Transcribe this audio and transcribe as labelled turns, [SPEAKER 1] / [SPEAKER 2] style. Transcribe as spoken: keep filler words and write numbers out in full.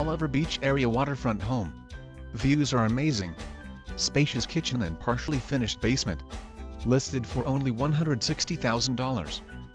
[SPEAKER 1] all-over beach area waterfront home. Views are amazing. Spacious kitchen and partially finished basement. Listed for only one hundred sixty thousand dollars.